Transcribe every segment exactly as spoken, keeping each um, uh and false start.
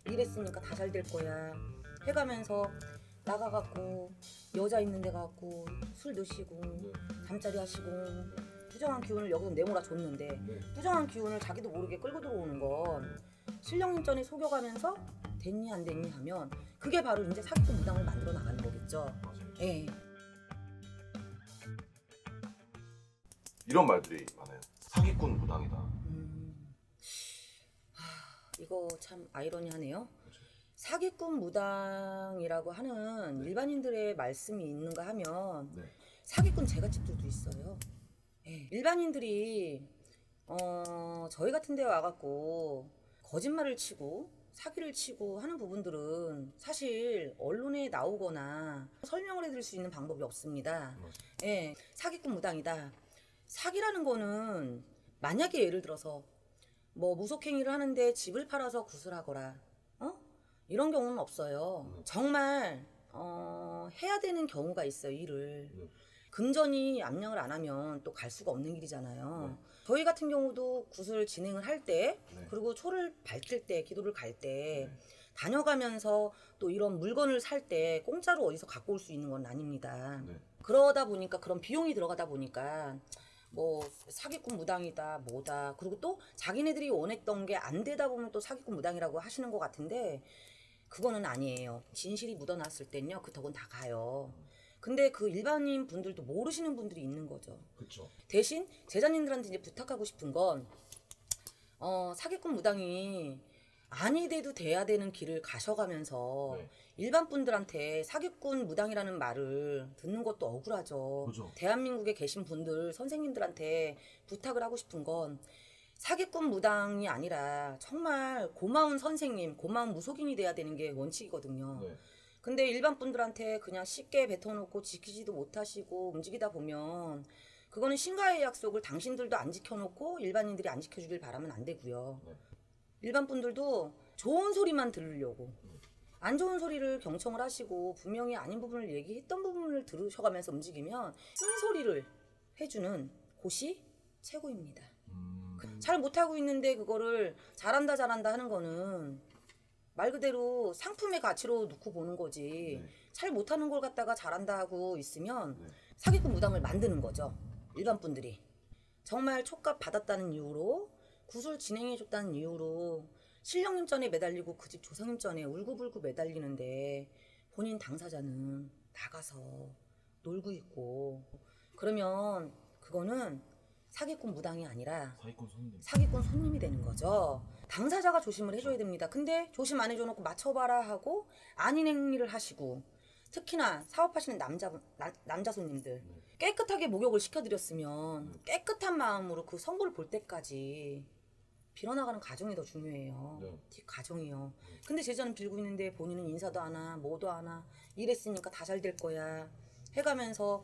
이랬으니까 다 잘 될 거야 해가면서 나가갖고 여자 있는 데 가갖고 술 드시고 네. 잠자리 하시고 부정한 기운을 여기서 내몰아 줬는데 네. 부정한 기운을 자기도 모르게 끌고 들어오는 건 신령인전에 속여가면서 됐니 안 됐니 하면 그게 바로 이제 사기꾼 무당을 만들어 나가는 거겠죠. 맞아요. 예. 이런 말들이 많아요. 사기꾼 무당이다. 음, 하, 이거 참 아이러니하네요. 그렇죠. 사기꾼 무당이라고 하는 일반인들의 말씀이 있는가 하면 네. 사기꾼 제갓집들도 있어요. 예. 일반인들이 어, 저희 같은 데 와갖고 거짓말을 치고 사기를 치고 하는 부분들은 사실 언론에 나오거나 설명을 해드릴 수 있는 방법이 없습니다. 맞아요. 예, 사기꾼 무당이다. 사기라는 거는 만약에 예를 들어서 뭐 무속행위를 하는데 집을 팔아서 구슬하거라 어? 이런 경우는 없어요. 네. 정말 어, 해야 되는 경우가 있어요. 일을 네. 금전이 압력을 안 하면 또 갈 수가 없는 길이잖아요. 네. 저희 같은 경우도 구슬 진행을 할 때 네. 그리고 초를 밝힐 때 기도를 갈 때 네. 다녀가면서 또 이런 물건을 살 때 공짜로 어디서 갖고 올 수 있는 건 아닙니다. 네. 그러다 보니까 그런 비용이 들어가다 보니까 뭐 사기꾼 무당이다 뭐다 그리고 또 자기네들이 원했던 게 안 되다 보면 또 사기꾼 무당이라고 하시는 것 같은데 그거는 아니에요. 진실이 묻어났을 땐요 그 덕은 다 가요. 근데 그 일반인 분들도 모르시는 분들이 있는 거죠. 그렇죠. 대신 제자님들한테 이제 부탁하고 싶은 건 어, 사기꾼 무당이 아니 돼도 돼야 되는 길을 가셔가면서 네. 일반 분들한테 사기꾼 무당이라는 말을 듣는 것도 억울하죠. 그죠. 대한민국에 계신 분들 선생님들한테 부탁을 하고 싶은 건 사기꾼 무당이 아니라 정말 고마운 선생님, 고마운 무속인이 돼야 되는 게 원칙이거든요. 네. 근데 일반 분들한테 그냥 쉽게 뱉어놓고 지키지도 못하시고 움직이다 보면 그거는 신과의 약속을 당신들도 안 지켜놓고 일반인들이 안 지켜주길 바라면 안 되고요. 네. 일반 분들도 좋은 소리만 들으려고 안 좋은 소리를 경청을 하시고 분명히 아닌 부분을 얘기했던 부분을 들으셔가면서 움직이면 쓴소리를 해주는 곳이 최고입니다. 음... 잘 못하고 있는데 그거를 잘한다 잘한다 하는 거는 말 그대로 상품의 가치로 놓고 보는 거지. 네. 잘 못하는 걸 갖다가 잘한다 하고 있으면 네. 사기꾼 무당을 만드는 거죠. 일반 분들이. 정말 촉값 받았다는 이유로 구슬 진행해줬다는 이유로 신령님전에 매달리고 그 집 조상님전에 울고불고 매달리는데 본인 당사자는 나가서 놀고 있고 그러면 그거는 사기꾼 무당이 아니라 사기꾼 손님. 사기꾼 손님이 되는 거죠. 당사자가 조심을 해줘야 됩니다. 근데 조심 안 해줘놓고 맞춰봐라 하고 아닌 행위를 하시고 특히나 사업하시는 남자, 나, 남자 손님들 깨끗하게 목욕을 시켜드렸으면 깨끗한 마음으로 그 성부를 볼 때까지 빌어나가는 가정이 더 중요해요. 네. 뒷 가정이요. 근데 제자는 빌고 있는데 본인은 인사도 안 하, 뭐도 안 하, 이랬으니까 다 잘 될 거야 해가면서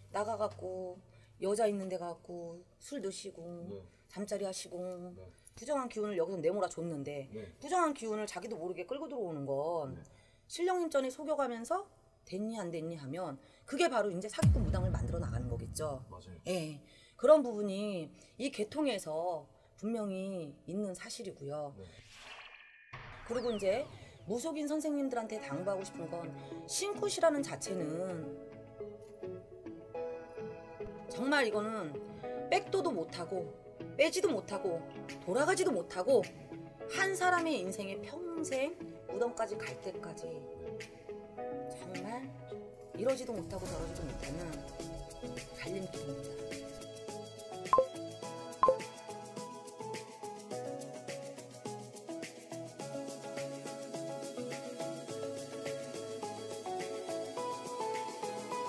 나가갖고 여자 있는 데 가갖고 술 드시고 네. 잠자리 하시고 네. 부정한 기운을 여기서 내몰아 줬는데 네. 부정한 기운을 자기도 모르게 끌고 들어오는 건 네. 신령인전에 속여가면서 됐니 안 됐니 하면 그게 바로 이제 사기꾼 무당을 만들어 나가는 거겠죠. 맞아요. 예, 그런 부분이 이 계통에서 분명히 있는 사실이고요. 네. 그리고 이제 무속인 선생님들한테 당부하고 싶은 건 신굿이라는 자체는 정말 이거는 백도도 못하고 빼지도 못하고 돌아가지도 못하고 한 사람의 인생에 평생 무덤까지 갈 때까지 정말 이러지도 못하고 저러지도 못하는 갈림길입니다.